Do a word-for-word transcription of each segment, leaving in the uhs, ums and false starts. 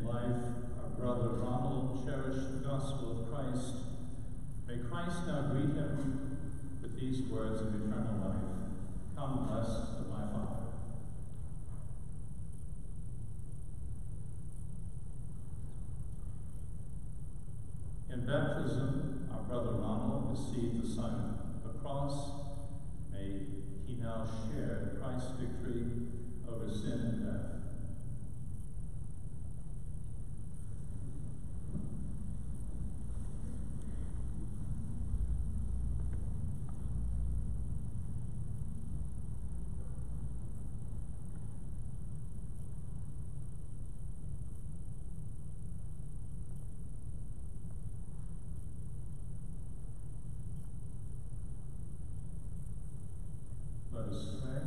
life, our brother Ronald cherished the gospel of Christ. May Christ now greet him with these words of eternal life. Come, blessed of my Father. In baptism, our brother Ronald received the sign of the cross. May he now share Christ's victory over sin and death. Let us pray.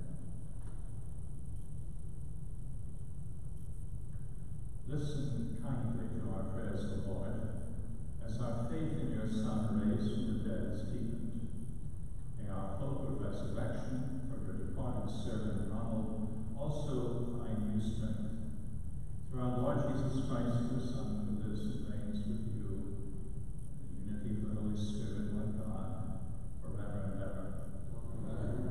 Listen kindly to our prayers, O Lord, as our faith in your Son raised from the dead is deepened. May our hope of resurrection for your departed servant Ronald also find new strength. Through our Lord Jesus Christ, your Son, who lives and reigns with you, in the unity of the Holy Spirit, one God, forever and ever. Amen.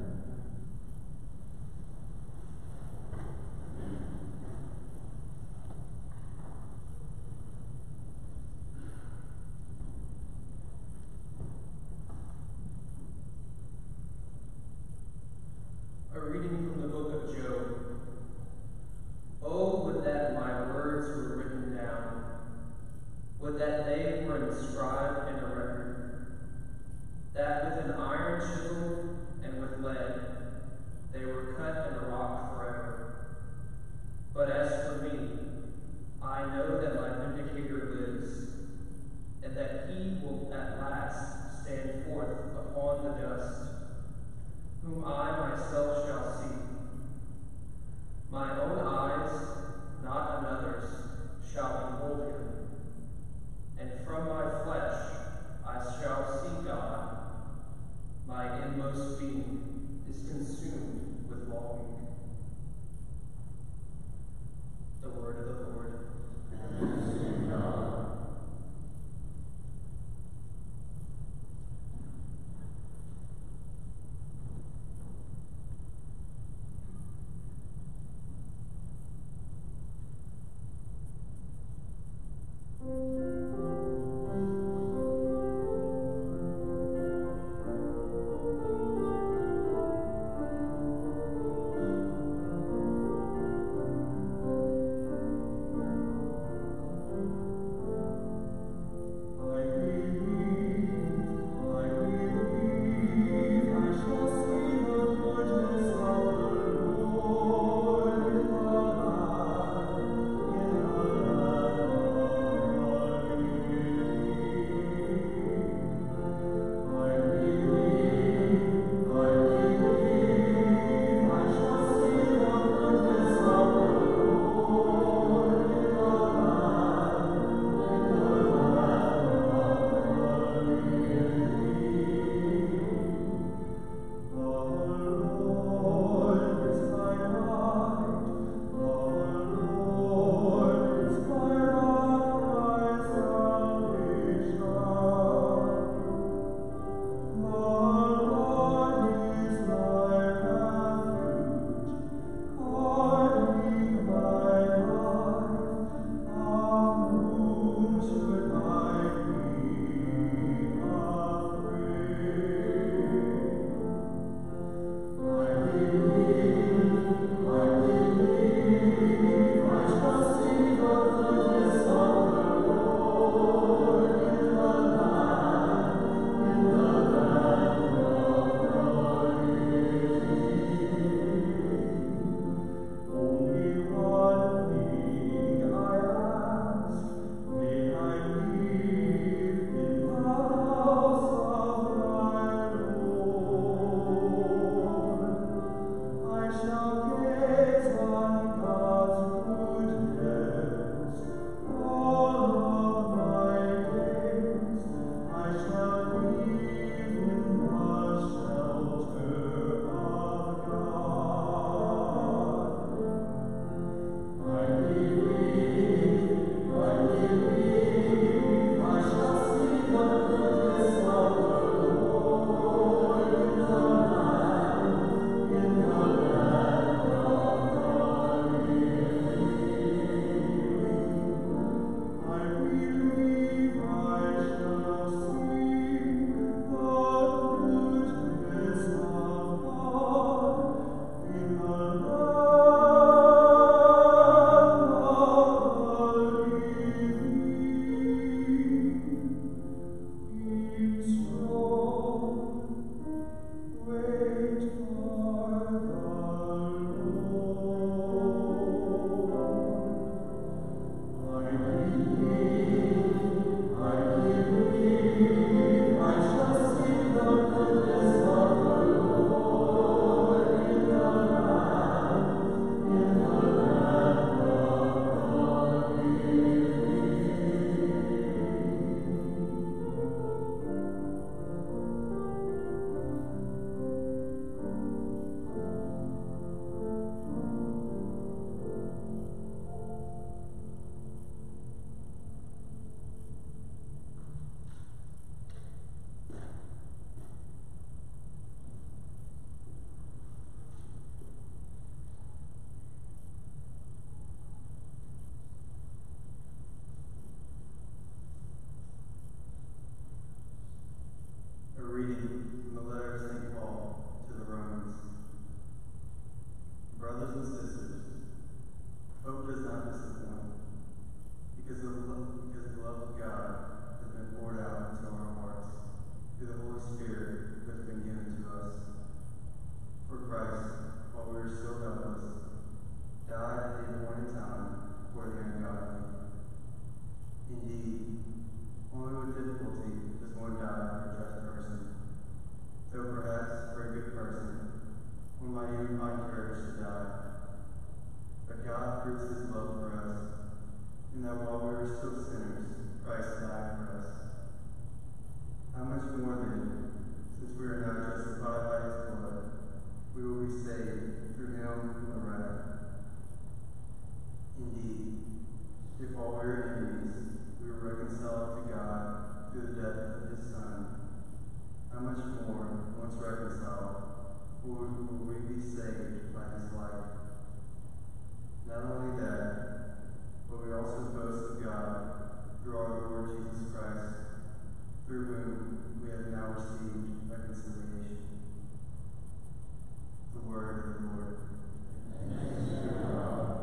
A reading from the book of Job. Oh, would that my words were written down. Would that they were inscribed in a record. That with an iron chisel and with lead they were cut in a rock forever. But as for me, I know that my Vindicator lives, and that he will at last stand forth upon the dust, whom I myself shall see. My own eyes, not another's, shall behold him, and from my flesh I shall see God. My inmost being is consumed with longing. The word of the Lord. Thanks be to God. reading from the letter of Saint Paul to the Romans. Brothers and sisters, hope does not disappoint, because the, love, because the love of God has been poured out into our hearts through the Holy Spirit who has been given to us. For Christ, while we were still helpless, died at the appointed time for the ungodly. Indeed, only with difficulty does one die for a just person, though perhaps for a good person one might even find courage to die. But God proves his love for us, in that while we were still sinners, Christ died for us. How much more then, since we are now justified by his blood, we will be saved through him from the wrath. Indeed, if while we were enemies, we were reconciled to God through the death of his Son, how much more, once reconciled, will we be saved by his life? Not only that, but we also boast of God through our Lord Jesus Christ, through whom we have now received reconciliation. The word of the Lord. Thanks be to God.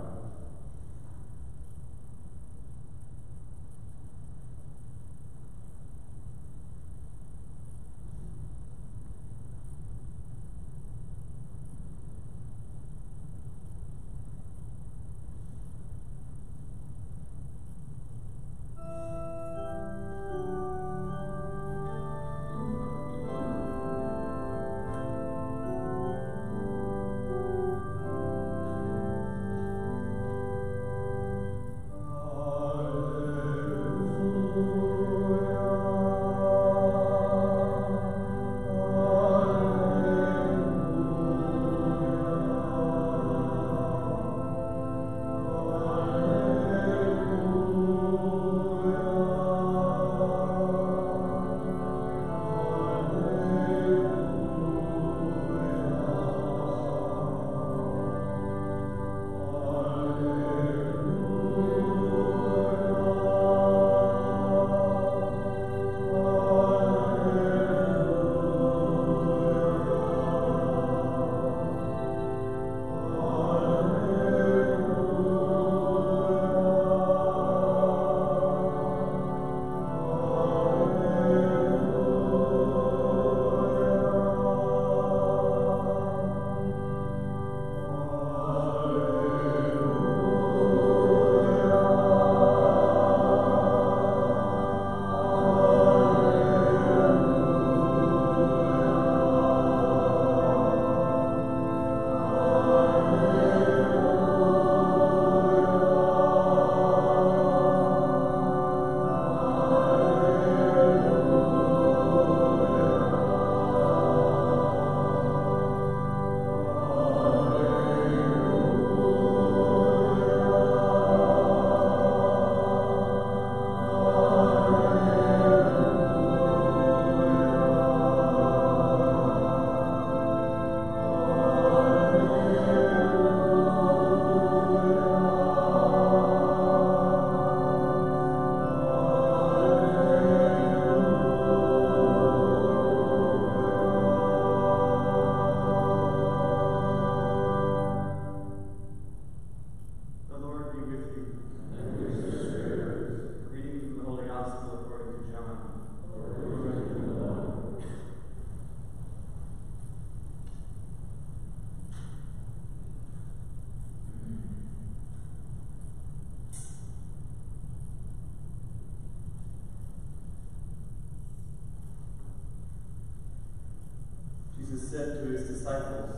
Jesus said to his disciples,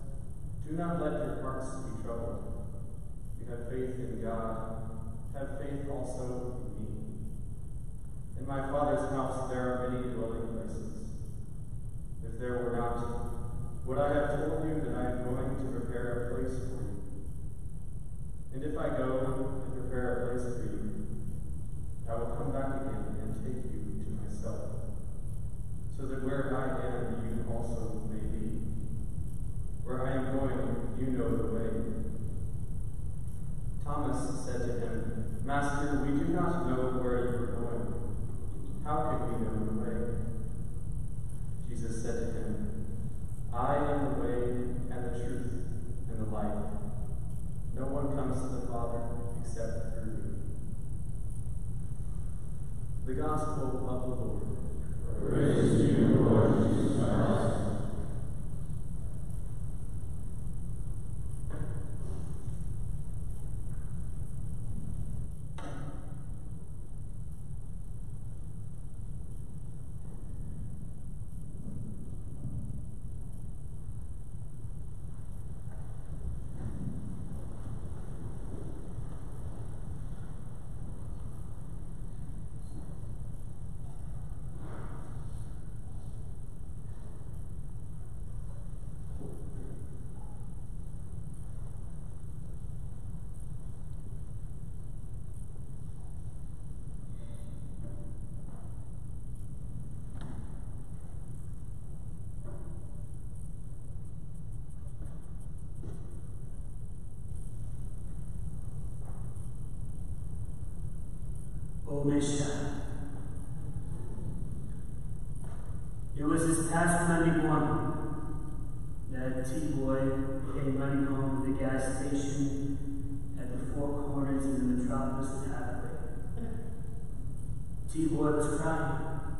"Do not let your hearts be troubled. You have faith in God, have faith also in me. In my Father's house there are many dwelling places. If there were not, would I have told you that I am going to prepare a place for you? And if I go and prepare a place for you, I will come back again and take you to myself, so that where I am, you also may be. Where I am going, you know the way." Thomas said to him, "Master, we do not know where you are going. How can we know the way?" Misha. It was this past Monday morning that T-Boy came running home to the gas station at the Four Corners in the Metropolis pathway. T-Boy was crying.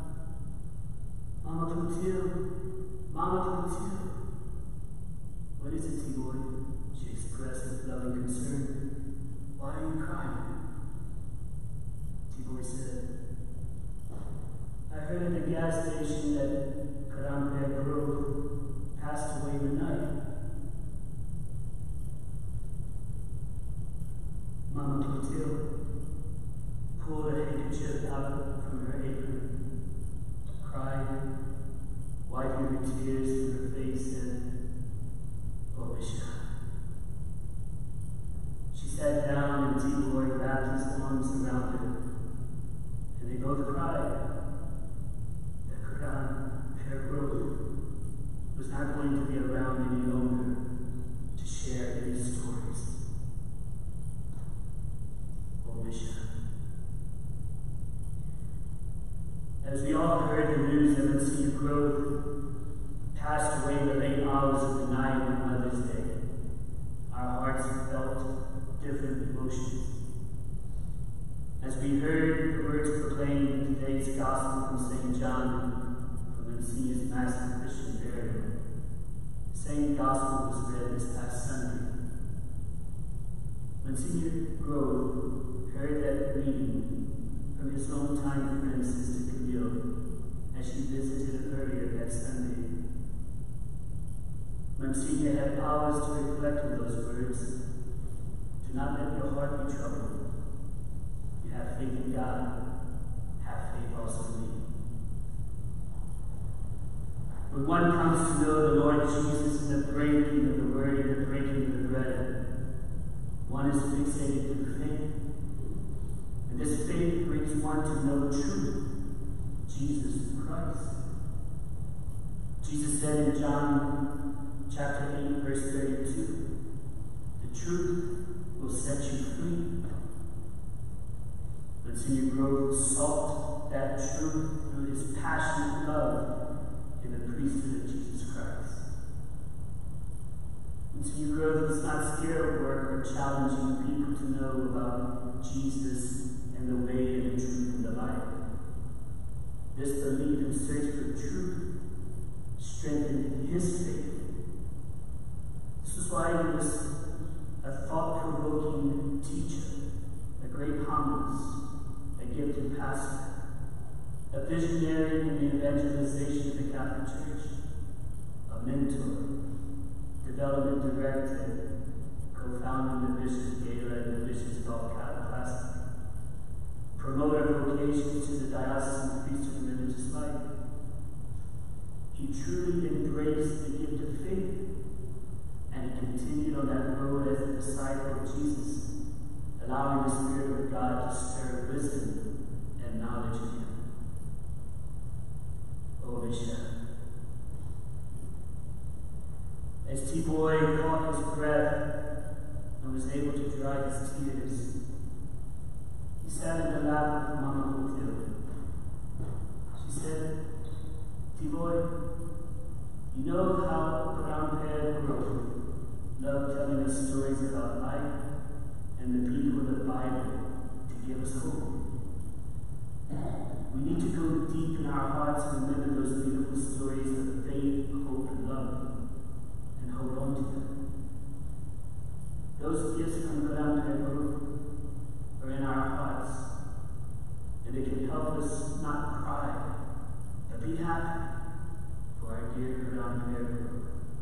Mama Clotilde, Mama Clotilde. What is it, T-Boy? She expressed with loving concern. Why are you crying? T-Boy said, I heard at the gas station that Grandpère Groth passed away in the night. Mama Clotilde pulled a handkerchief out from her apron, cried, wiping her tears from her face, and oh, Misha. She sat down and T-Boy wrapped his arms around her, and they both cried that Grandpère Groth was not going to be around any longer to share any stories. Oh, Misha. As we all heard the news that Msgr Groth passed away in the late hours of the night on Mother's Day, our hearts felt different emotions. As we heard the words proclaimed in today's Gospel from Saint John, from Msgr's Mass Christian burial, the same Gospel was read this past Sunday. Msgr Groth heard that reading from his longtime friend Sister Camille as she visited earlier that Sunday. Msgr had hours to reflect on those words. Do not let your heart be troubled. You have faith in God. Have faith also in me. When one comes to know the Lord Jesus in the breaking of the word and the breaking of the bread, one is fixated through faith. And this faith brings one to know truth, Jesus Christ. Jesus said in John chapter eight, verse thirty-two, the truth will set you free. Msgr Groth sought that truth through his passionate love in the priesthood of Jesus Christ. Msgr Groth was not scared of work or challenging people to know about Jesus and the way and the truth and the life. This belief and search for truth strengthened his faith. This is why he was a thought-provoking teacher, a great homilist, a gifted pastor, a visionary in the evangelization of the Catholic Church, a mentor, development director, co-founding the Bishop's Gala and the Bishop's Golf Classic, promoter of vocations to the diocesan priesthood and religious life. He truly embraced the gift of faith, and he continued on that road as a disciple of Jesus, allowing the Spirit of God to stir wisdom and knowledge in him. Oh, Misha. As T-Boy caught his breath and was able to dry his tears, he sat in the lap of Mama Clotilde. She said, T-Boy, you know how Grandpère Groth loved telling us stories about life and the people of the Bible to give us hope. We need to go deep in our hearts and remember those beautiful stories of faith, hope, and love, and hold on to them. Those gifts from Grandpère Groth are in our hearts, and they can help us not cry, but be happy for our dear Grandpère Groth.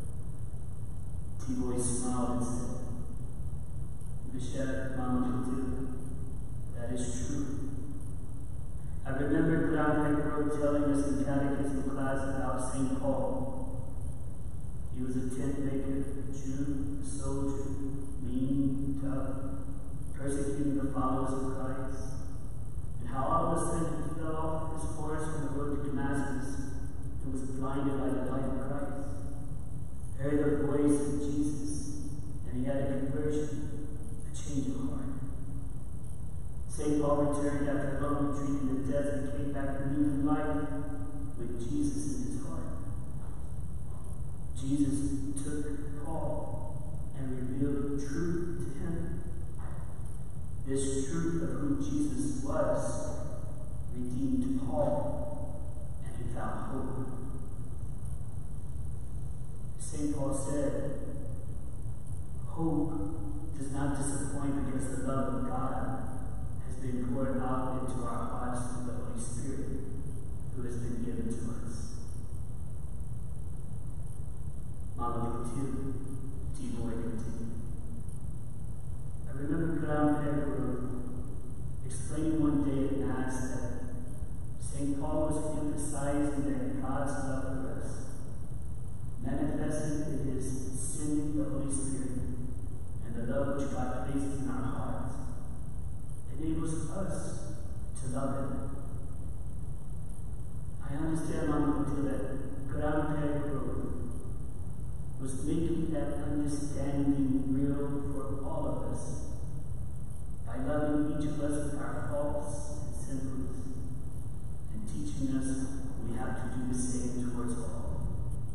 T-Boy smiled and said, Michelle, Mama Clotilde, that is true. I remember Grandpère Groth telling us in catechism class about Saint Paul. He was a tent maker, a Jew, a soldier, mean, tough, persecuting the followers of Christ, and how all of a sudden he fell off his horse on the road to Damascus and was blinded by the light of Christ, heard the voice of Jesus, and he had a conversion, a change of heart. Saint Paul returned after a long retreat with Jesus in his heart. Jesus took Paul and revealed truth to him. This truth of who Jesus was redeemed Paul, and he found hope. Saint Paul said, hope does not disappoint because the love of God has been poured out into our hearts through the Holy Spirit who has been given to us. Mama two, T-Boy continued. I remember Graham explaining one day in Mass that Saint Paul was emphasizing that God's love for us, manifested in his sending the Holy Spirit and the love which God places in our hearts, enables us to love him. I understand, Mama, that Graham was making that understanding real for all of us by loving each of us with our faults and sinfulness and teaching us we have to do the same towards all.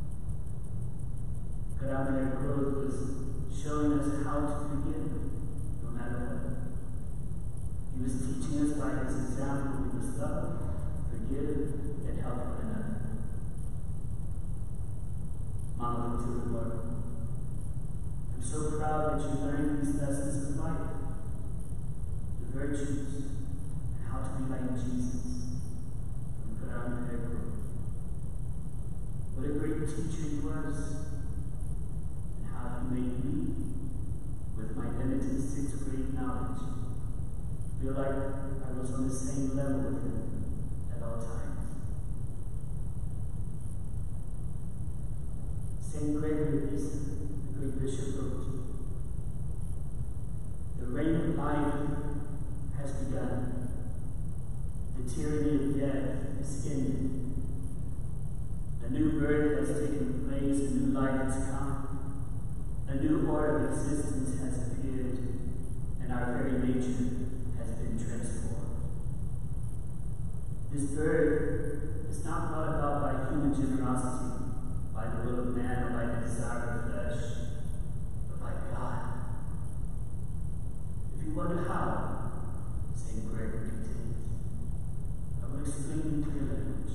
Ronald Groth was showing us how to forgive no matter what. He was teaching us by his example we must love, forgive, and help one another. Mama looked to the Lord. I'm so proud that you learned these lessons of life, the virtues, and how to be like Jesus. And put on the head. What a great teacher he was, and how he made me, with my limited sixth grade knowledge, feel like I was on the same level with him at all times. Saint Gregory of Nyssa, the great bishop, wrote, the reign of life has begun. The tyranny of death is ended. A new birth has taken place, a new life has come. A new order of existence has appeared, and our very nature has been transformed. This birth is not brought about by human generosity, by the will of man, or by the desire of flesh, but by God. If you wonder how, Saint Gregory continues, I will explain in clear language.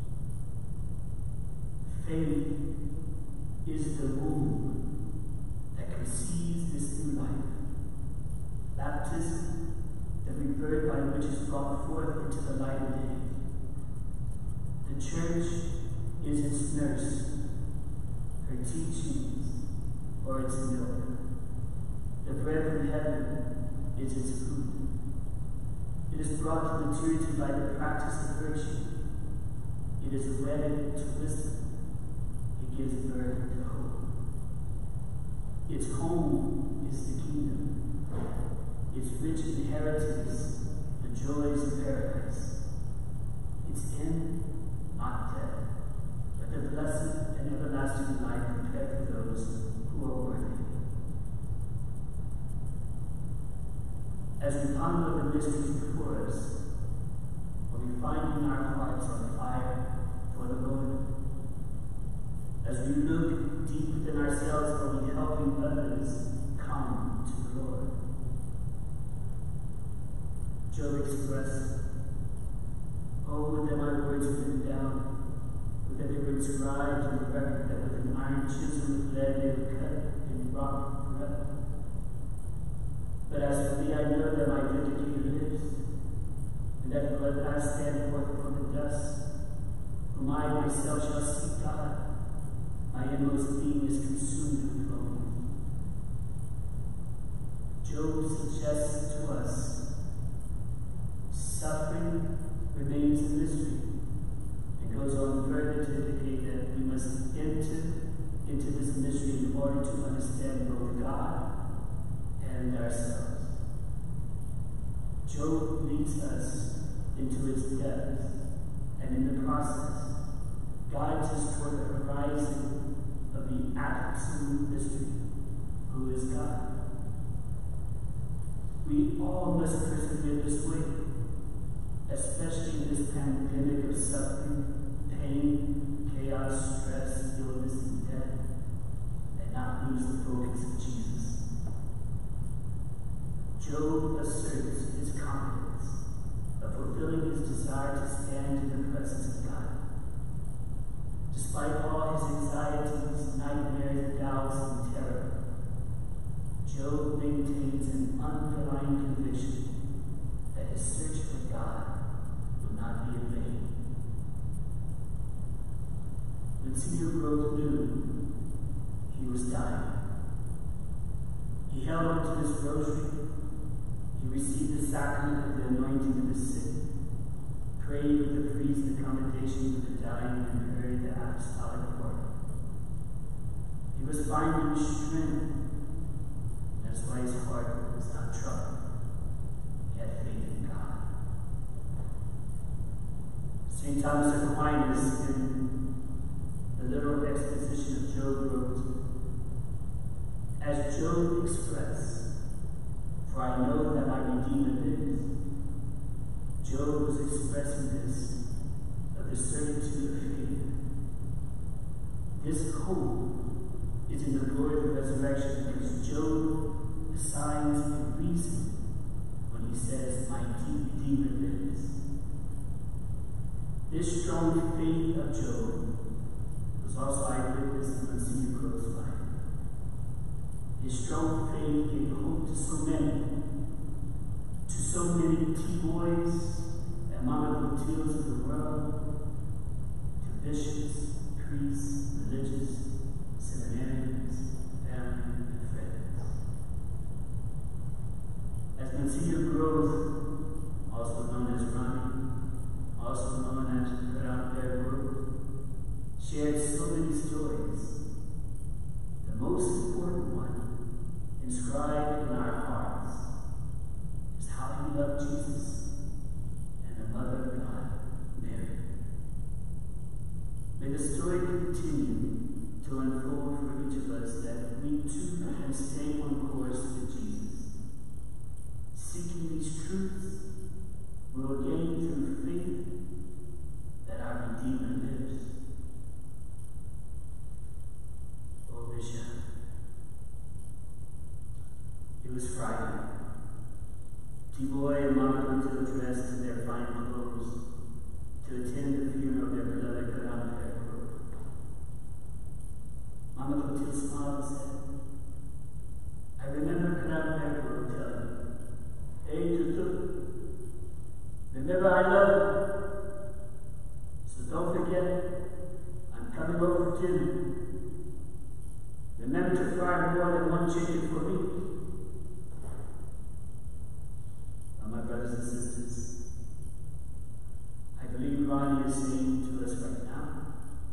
Faith is the womb that conceives this new life. Baptism, the rebirth by which is brought forth into the light of day. The church is its nurse, her teachings, or its milk. The bread from heaven is its food. It is brought to maturity by the practice of virtue. It is wedded to wisdom. It gives birth to hope. Its home is the kingdom. Its rich inheritance, the joys of paradise. Its end, not death, but the blessed and everlasting life prepared for those who are worthy. As we ponder the mysteries before us, are we finding our hearts on fire for the Lord? As we look deep within ourselves, are we helping others come to the Lord? Job expressed, oh, would that my words were written down, would that they were inscribed in the record, that with an iron chisel of lead they were cut and wrought forever. But as for me, I know that my vindicator lives, and that will at last stand forth upon the dust, whom I myself shall seek God. My inmost being is consumed with longing. Job suggests to us, suffering remains a mystery, and goes on further to indicate that we must enter into this mystery in order to understand both God and ourselves. Job leads us into its depths, and in the process, guides us toward the horizon of the absolute mystery, who is God. We all must persevere this way, especially in this pandemic of suffering, pain, face of Jesus. Job asserts his confidence of fulfilling his desire to stand in the presence of God. Despite all his anxieties, nightmares, doubts, and terror, Job maintains an underlying conviction that his search for God will not be in vain. When Msgr Groth knew he was dying, he held on to his rosary. He received the sacrament of the anointing of the sick, prayed with the priest the commendation of the dying, and heard the apostolic order. He was finding strength. That's why his heart was not troubled. He had faith in God. Saint Thomas Aquinas, in the literal exposition of Job, wrote, "As Job expressed, for I know that my Redeemer lives," Job was expressing this of the certitude of faith. This hope is in the glory of the resurrection, because Job assigns a reason when he says, "My Redeemer lives." This strong faith of Job was also eyewitness of Msgr Groth's life. His strong faith gave hope to so many, to so many T-boys and Mama Clotildes of the world, to bishops, priests, religious, seminarians, family, and friends. As Msgr Groth, also known as Ronnie, also known as Groth, shared so many stories. The most important one, inscribed in our hearts, is how he loved Jesus and the Mother of God, Mary. May the story continue to unfold for each of us, that we too can stay on course with Jesus. Seeking these truths, we will gain through faith that our Redeemer lives. Oh, Bishop. It was Friday. T-Boy and Mama Clotilde dressed in their fine clothes to attend the funeral of their beloved grandmother. Mama Clotilde smiled and said, "I remember Grandmother telling me, 'Hey, Tutu, remember I love you. So don't forget, I'm coming over to you. Remember to fry more than one chicken for me.'" My brothers and sisters, I believe Ronnie is saying to us right now,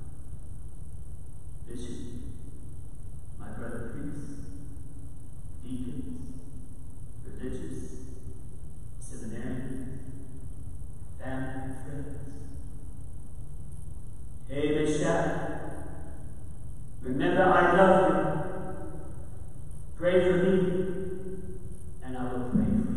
Bishop, my brother priests, deacons, religious, seminarians, family, and friends, hey Bishop, remember I love you. Pray for me, and I will pray for you.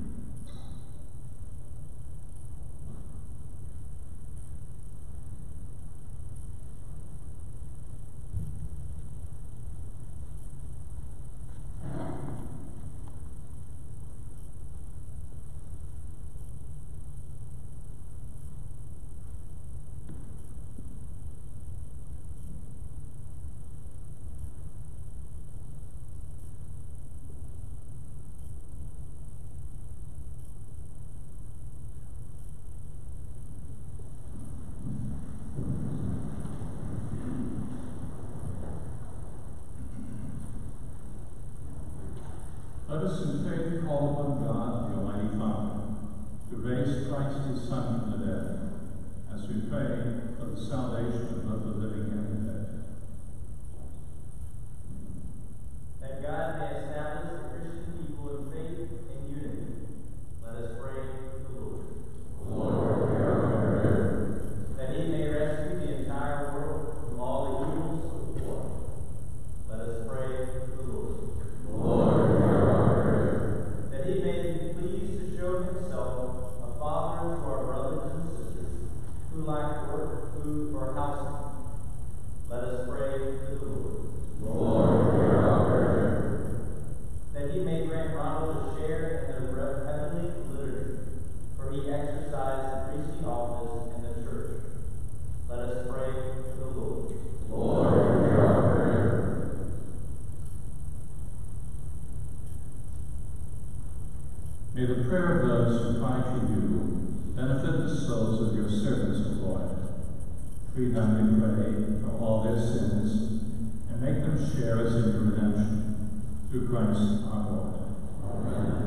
Let us in faith call upon God, the Almighty Father, to raise Christ his Son from the dead, as we pray for the salvation of the living and the dead. That God may establish the Christian people in faith and unity. Let us pray to the Lord. Lord, hear our prayer. That he may rescue the entire world from all the evils of war. Let us pray to the Lord. Lord, hear our prayer. That he may be pleased to show himself a father to our brothers and sisters who lack work, food, or house those who cry to you, benefit the souls of your servants, O Lord. Free them, we pray, from all their sins, and make them sharers in your redemption, through Christ our Lord. Amen.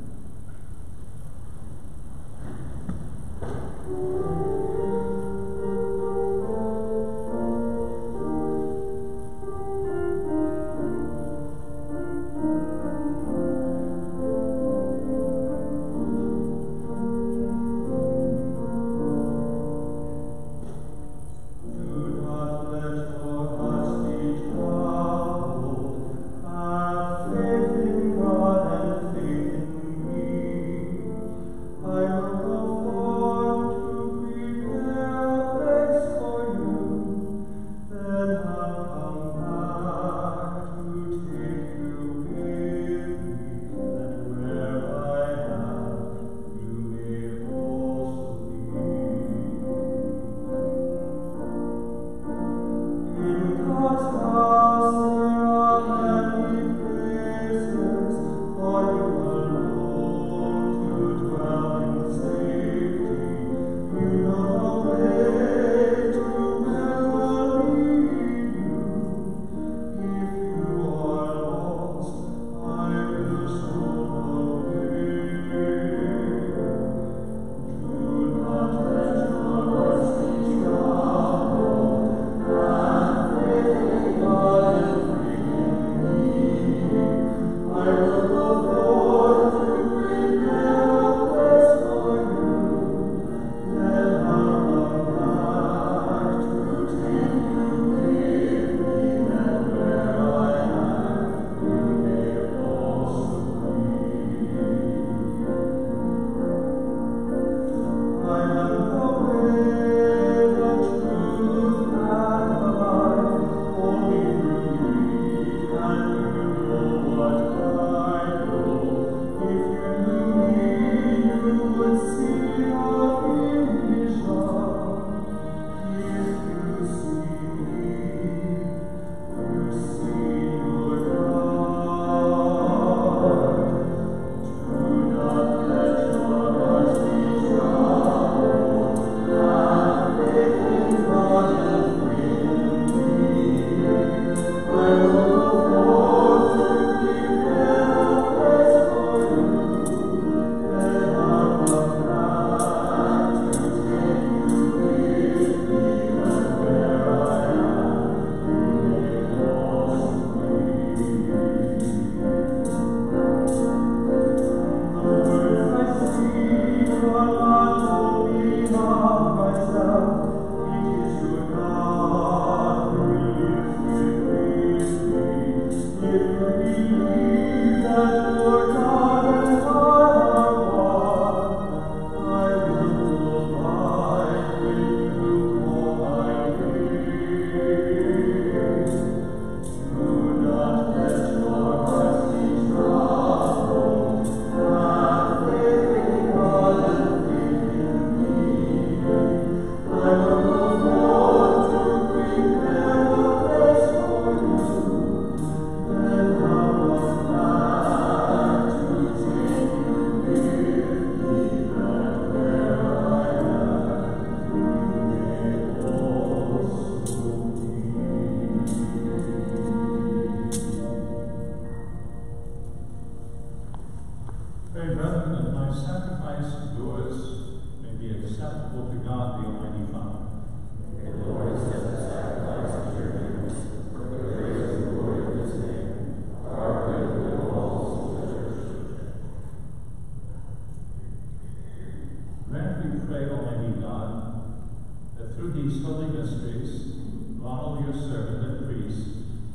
Ronald, your servant and priest,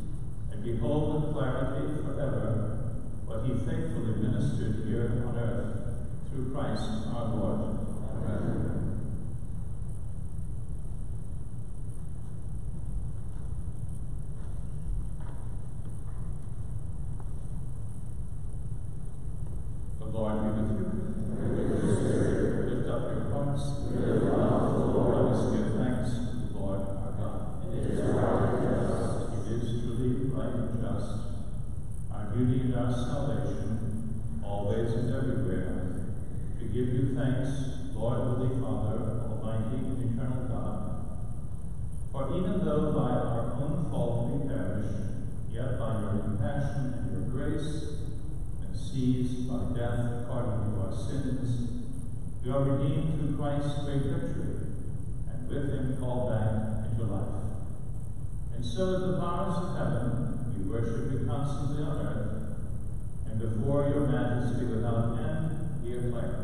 and behold with clarity forever what he faithfully ministered here on earth, through Christ our Lord. Amen. The Lord be with you. Lift up your hearts. Let us give thanks to the Lord our God. It is right and just. It is truly right and just. Our duty and our salvation, always and everywhere, We give you thanks, Lord, Holy Father, Almighty and eternal God, for even though by our own fault we perish, yet by your compassion and your grace, and seized by death according to our sins, we are redeemed through Christ's great victory, and with him called back into life. And so at the powers of heaven, we worship you constantly on earth, and before your majesty without end, we acclaim.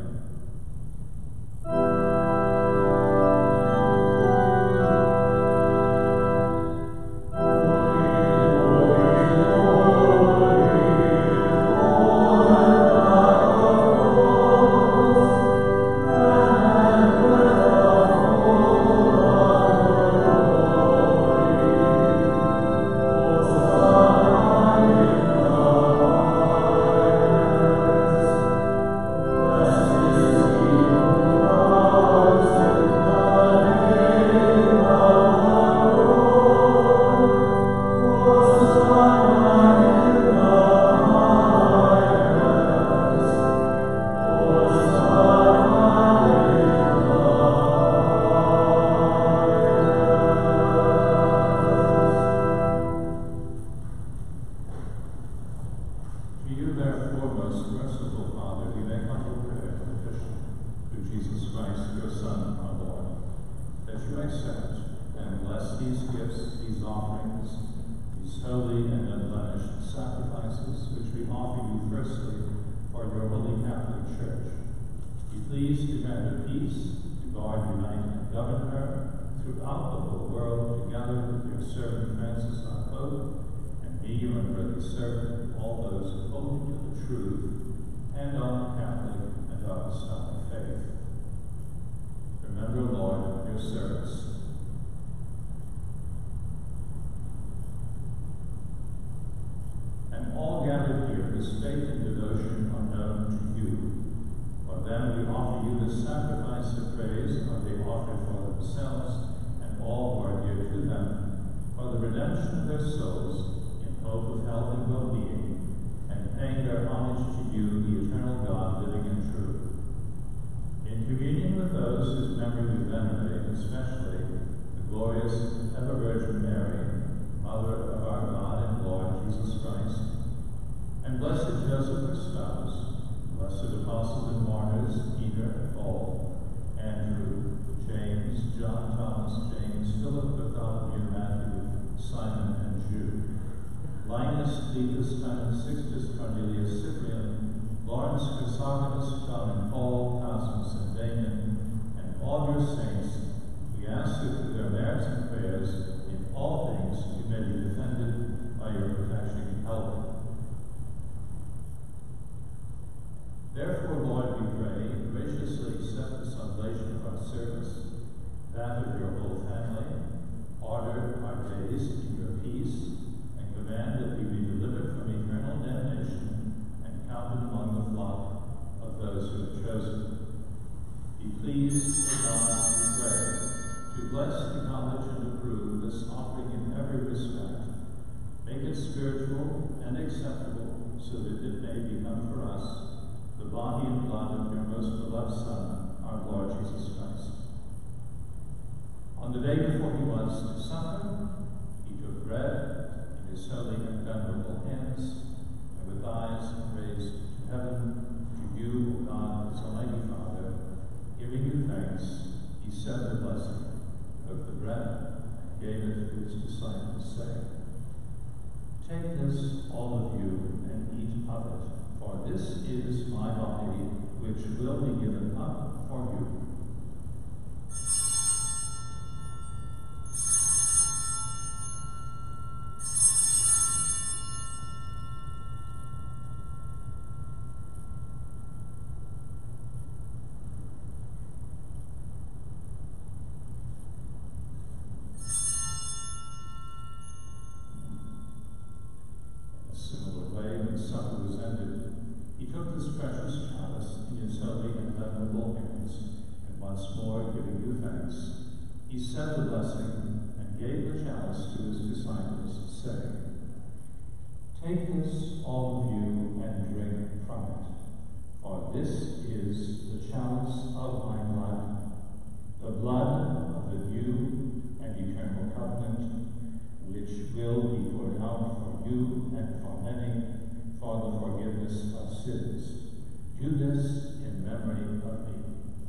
Take this, all of you, and drink from it, For this is the chalice of my blood, the blood of the new and eternal covenant, which will be poured out for you and for many for the forgiveness of sins. Do this in memory of me.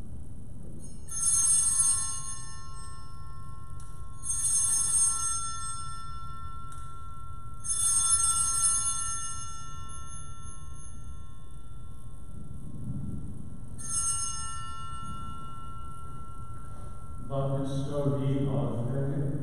But the story of faith.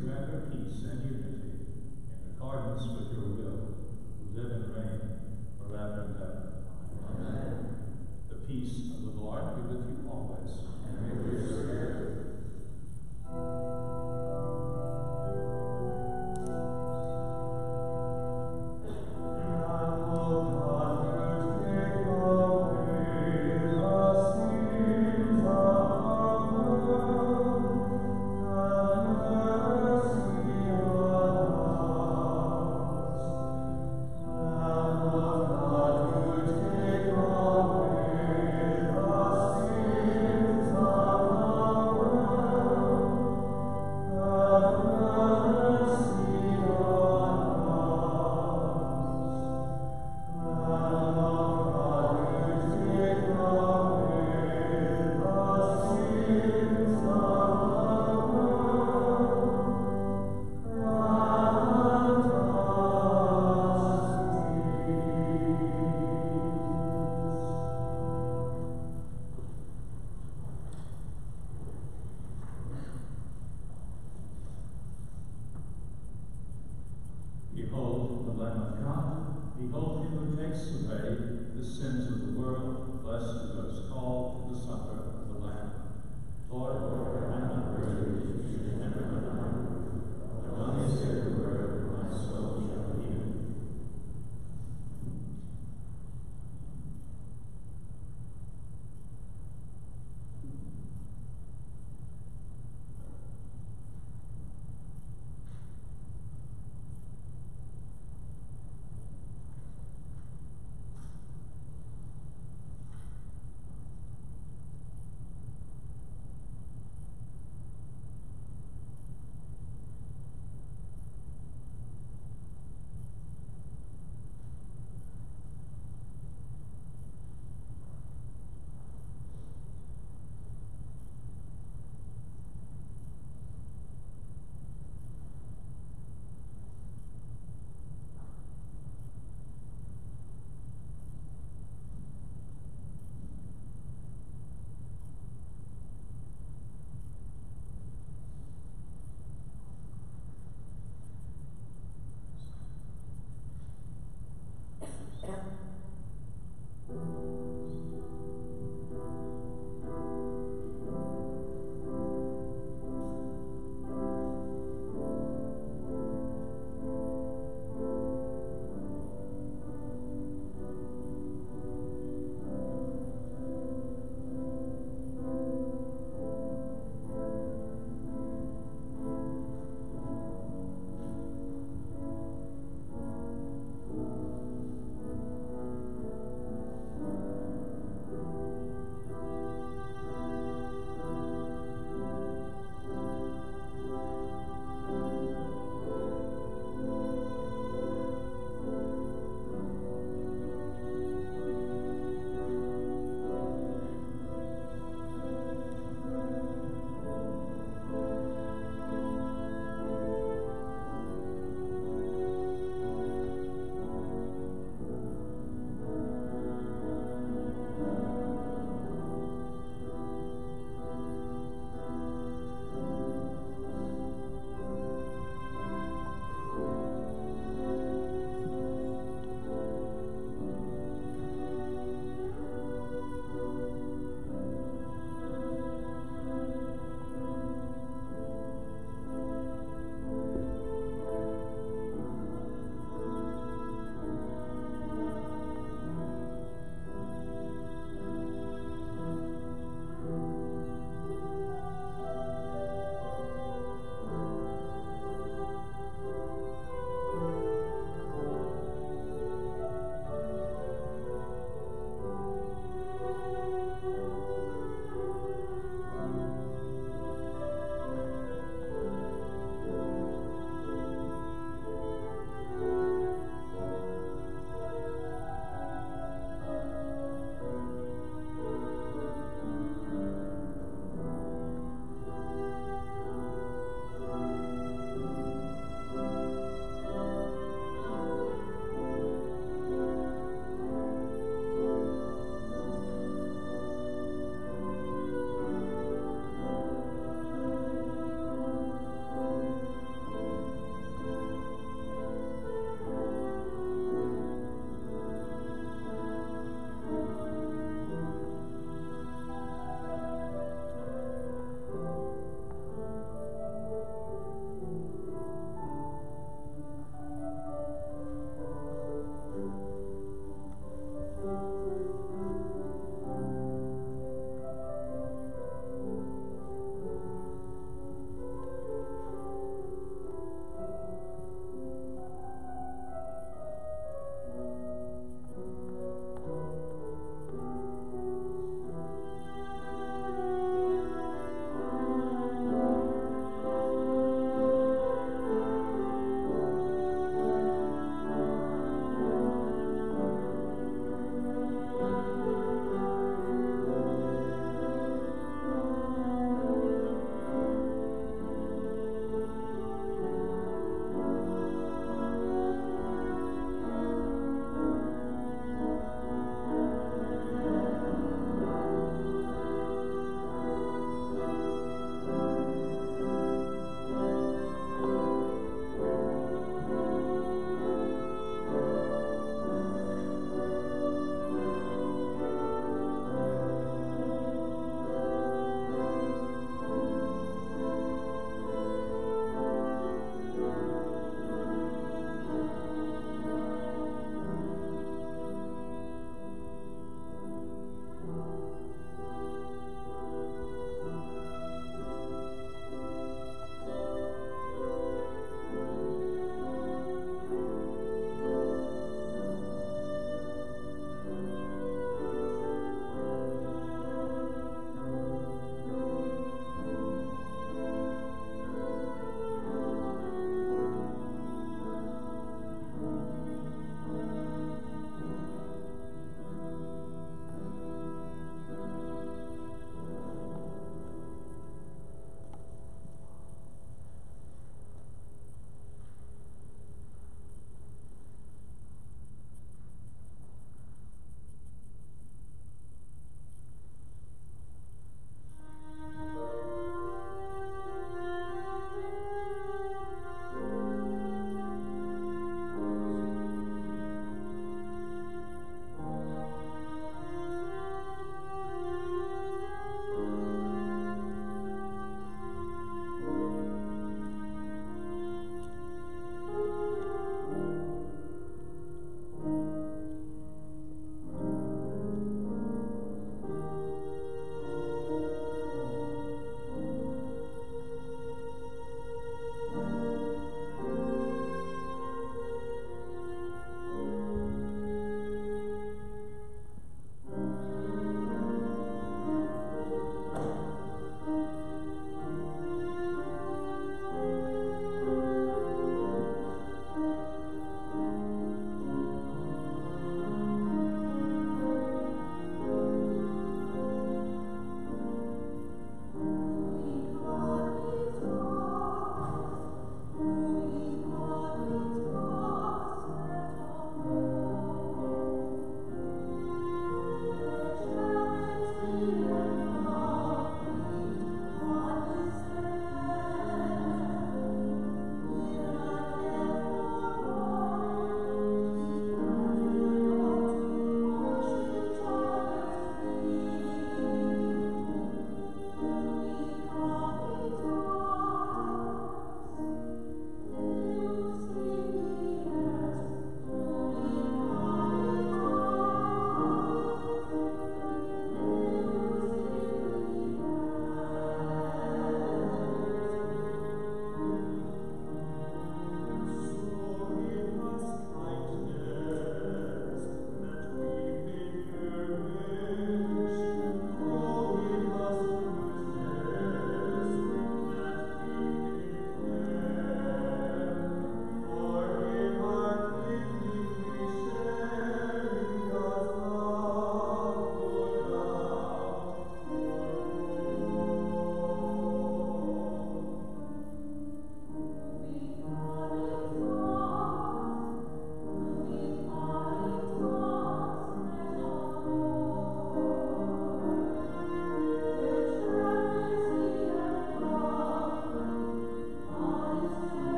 forever peace and unity, in accordance with your will, who live and reign forever and ever. Amen. The peace of the Lord be with you always. And with your spirit. Oh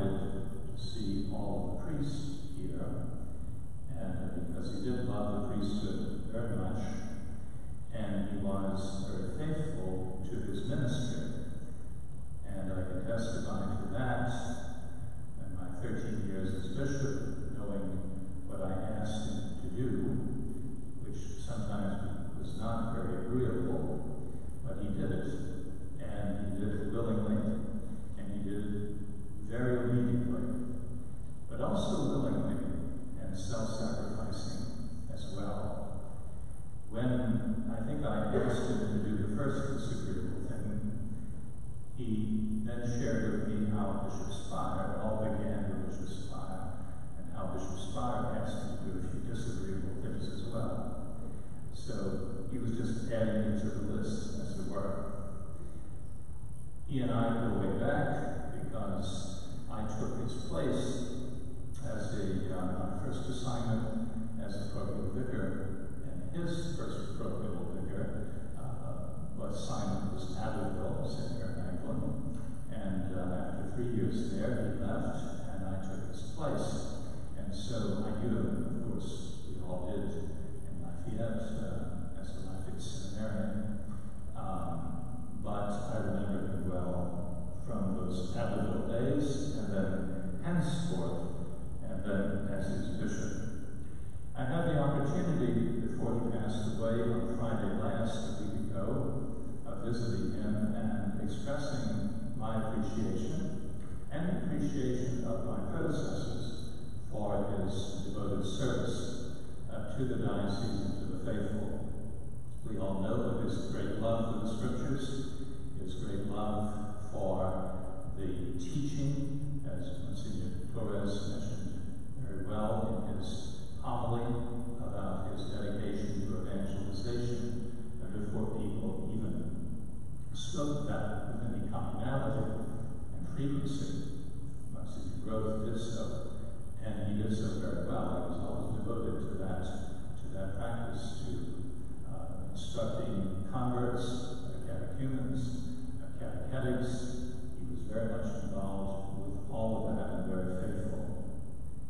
delighted to see all the priests here, and because he did love the priesthood very much, and he was very faithful to his ministry. And I can testify to that in my thirteen years as bishop, knowing what I asked him to do, which sometimes was not very agreeable, but he did it. And he did it willingly, and he did it very obediently, but also willingly and self-sacrificing as well. When I think I asked him to do the first disagreeable thing, he then shared with me how Bishop Spire, it all began with Bishop Spire, and how Bishop Spire asked him to do a few disagreeable things as well. So he was just adding it to the list, as it were. He and I go way back because I took his place as a uh, my first assignment as a parochial vicar, and his first parochial vicar uh, was Simon was Abbeville, Saint Mary Magdalene, and uh, after three years there, he left, and I took his place. And so I knew him, of course, we all did in Lafayette uh, as a Lafayette seminarian. Um, But I remember him well from those Abbeville days, and then henceforth, and then as his bishop. I had the opportunity, before he passed away on Friday last, a week ago, of visiting him and expressing my appreciation and appreciation of my predecessors for his devoted service uh, to the diocese and to the faithful. We all know of his great love for the Scriptures, his great love for the teaching, as Msgr Torres mentioned very well in his homily about his dedication to evangelization, and before people even spoke that with any commonality and frequency. Msgr Groth did so, and he did so very well. He was always devoted to that, to that practice, to instructing converts, catechumens, catechetics. He was very much involved with all of that and very faithful.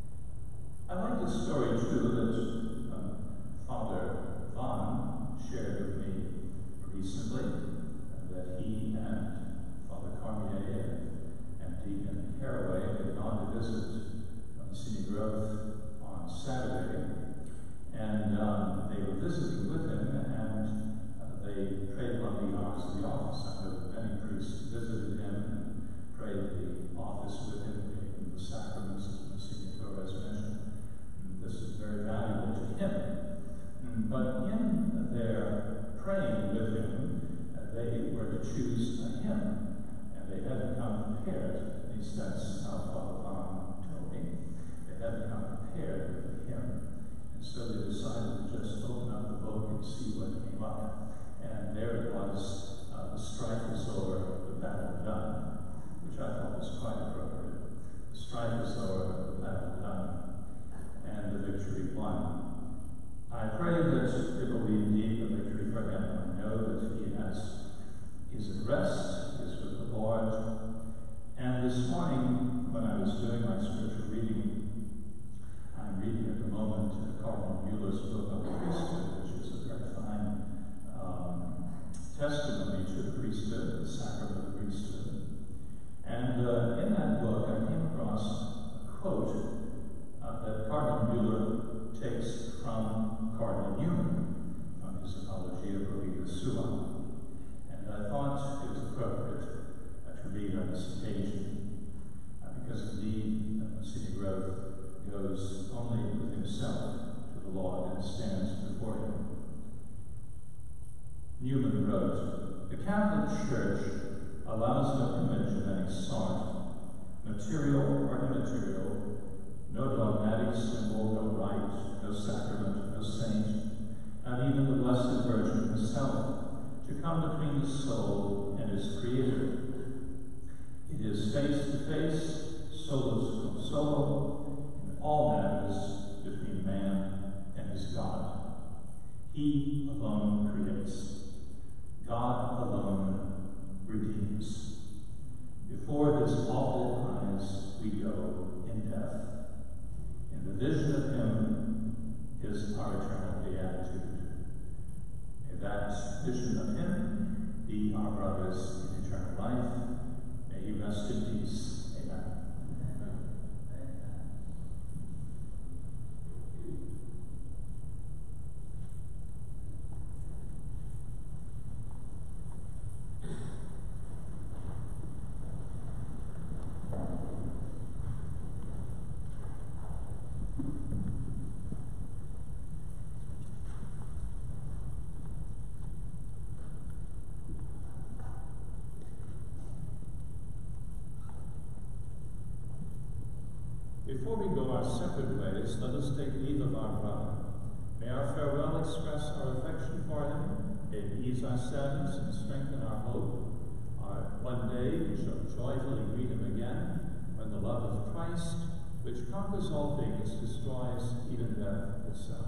I like the story, too, that um, Father Vaughn shared with me recently, uh, that he and Father Cormier and, and Deacon Caraway had gone to visit Msgr Groth on Saturday. And um, they were visiting with him, and uh, they prayed one of the hours of the office. I know that many priests visited him and prayed the office with him, gave him the sacraments, as Msgr Torres mentioned. And this is very valuable to him. And, but in their praying with him, uh, they were to choose a hymn, and they hadn't come prepared. At least that's how Father Vaughn told me. They hadn't come prepared with a hymn. And so they decided to just open up the book and see what came up. And there it was, uh, the strife is over, the battle done, which I thought was quite appropriate. The strife is over, the battle done, and the victory won. I pray that it will be indeed a victory for him. I know that he has, is at rest, is with the Lord. And this morning, when I was doing my spiritual reading, I'm reading at the moment uh, Cardinal Mueller's book on the priesthood, which is a very fine um, testimony to the priesthood, the sacrament of the priesthood. And uh, in that book, I came across a quote uh, that Cardinal Mueller takes from Cardinal Newman from his Apologia Provida Sua. And I thought it was appropriate uh, to read on this occasion, uh, because indeed, uh, Msgr Groth goes only with himself to the Lord and stands before him. Newman wrote, "The Catholic Church allows no image of any sort, material or immaterial, no dogmatic symbol, no rite, no sacrament, no saint, not even the Blessed Virgin herself, to come between the soul and its Creator. It is face to face, solus cum solo, all matters between man and his God. He alone creates. God alone redeems. Before his awful eyes we go. Before we go our separate ways, let us take leave of our brother. May our farewell express our affection for him, may it ease our sadness and strengthen our hope. Our, one day we shall joyfully greet him again, when the love of Christ, which conquers all things, destroys even death itself.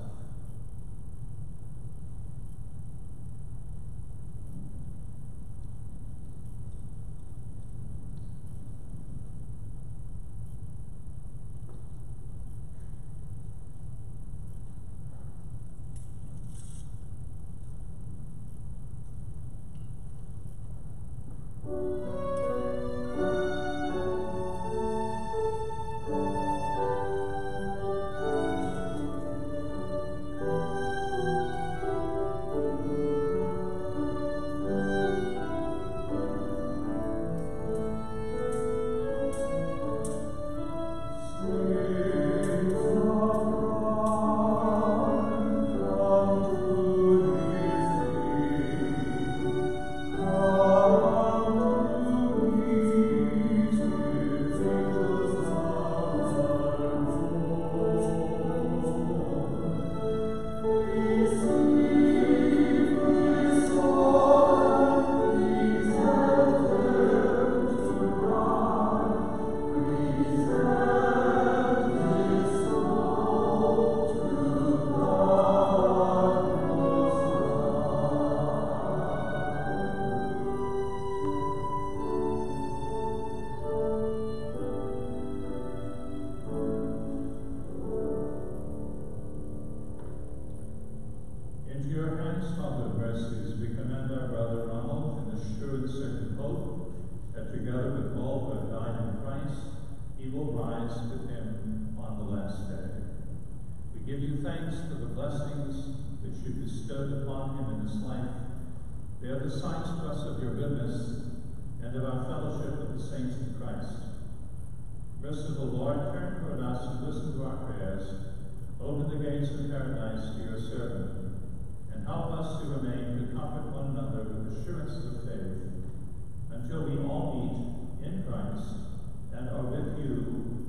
Until we all meet in Christ and are with you